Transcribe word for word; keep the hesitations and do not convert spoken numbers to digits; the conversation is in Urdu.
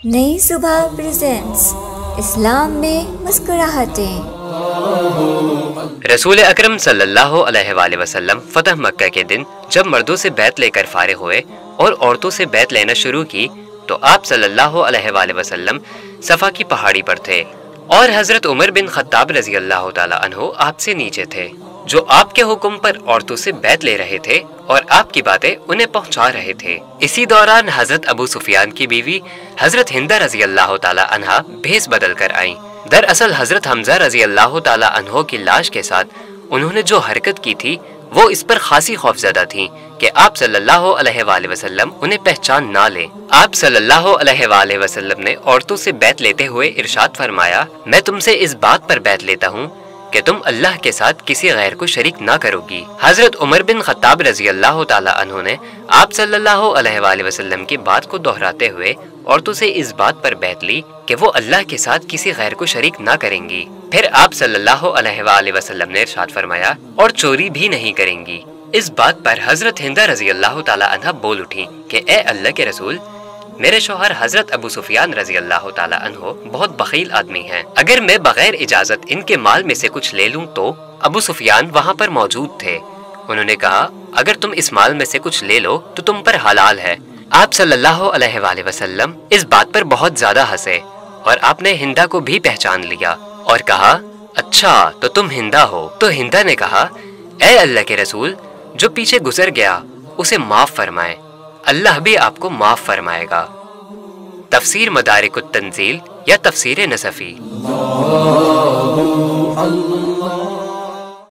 نئی صبح پریزنٹس اسلام میں مسکراہٹیں۔ رسول اکرم صلی اللہ علیہ وآلہ وسلم فتح مکہ کے دن جب مردوں سے بیعت لے کر فارغ ہوئے اور عورتوں سے بیعت لینا شروع کی تو آپ صلی اللہ علیہ وآلہ وسلم صفا کی پہاڑی پر تھے اور حضرت عمر بن خطاب رضی اللہ تعالیٰ عنہ آپ سے نیچے تھے، جو آپ کے حکم پر عورتوں سے بیعت لے رہے تھے اور آپ کی باتیں انہیں پہنچا رہے تھے۔ اسی دوران حضرت ابو سفیان کی بیوی حضرت ہندہ رضی اللہ تعالیٰ عنہا بھیس بدل کر آئیں۔ دراصل حضرت حمزہ رضی اللہ تعالیٰ عنہ کی لاش کے ساتھ انہوں نے جو حرکت کی تھی وہ اس پر خاصی خوفزدہ تھیں کہ آپ صلی اللہ علیہ وآلہ وسلم انہیں پہچان نہ لیں۔ آپ صلی اللہ علیہ وآلہ وسلم نے عورتوں سے بیعت لیتے ہوئے ارشاد فرمایا، میں تم سے اس بات پر بیعت لیتا ہوں کہ تم اللہ کے ساتھ کسی غیر کو شریک نہ کرو گی۔ حضرت عمر بن خطاب رضی اللہ تعالیٰ عنہ نے آپ صلی اللہ علیہ وآلہ وسلم کی بات کو دہراتے ہوئے عورتوں سے اس بات پر بیعت لی کہ وہ اللہ کے ساتھ کسی غیر کو شریک نہ کریں گی۔ پھر آپ صلی اللہ علیہ وآلہ وسلم نے ارشاد فرمایا، اور چوری بھی نہیں کریں گی۔ اس بات پر حضرت ہندہ رضی اللہ تعالیٰ عنہ بول اٹھی کہ اے اللہ کے رسول، میرے شوہر حضرت ابو سفیان رضی اللہ تعالیٰ عنہ بہت بخیل آدمی ہیں، اگر میں بغیر اجازت ان کے مال میں سے کچھ لے لوں تو؟ ابو سفیان وہاں پر موجود تھے۔ انہوں نے کہا، اگر تم اس مال میں سے کچھ لے لو تو تم پر حلال ہے۔ آپ صلی اللہ علیہ وآلہ وسلم اس بات پر بہت زیادہ ہنسے اور آپ نے ہندہ کو بھی پہچان لیا اور کہا، اچھا تو تم ہندہ ہو؟ تو ہندہ نے کہا، اے اللہ کے رسول، جو پیچھے گزر گیا اسے معاف فرمائے، اللہ بھی آپ کو معاف فرمائے گا۔ تفسیر مدارک التنزیل یا تفسیر نصفی۔